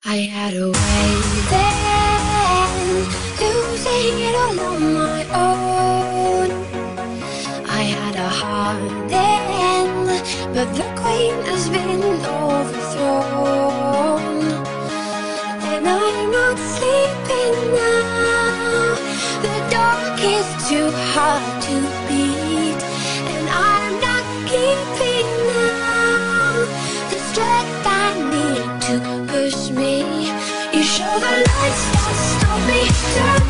I had a way then, losing it all on my own. I had a heart then, but the queen has been overthrown. And I'm not sleeping now, the dark is too hard to beat. And I'm not keeping now the strength I need to push me. You show the lights that stop me.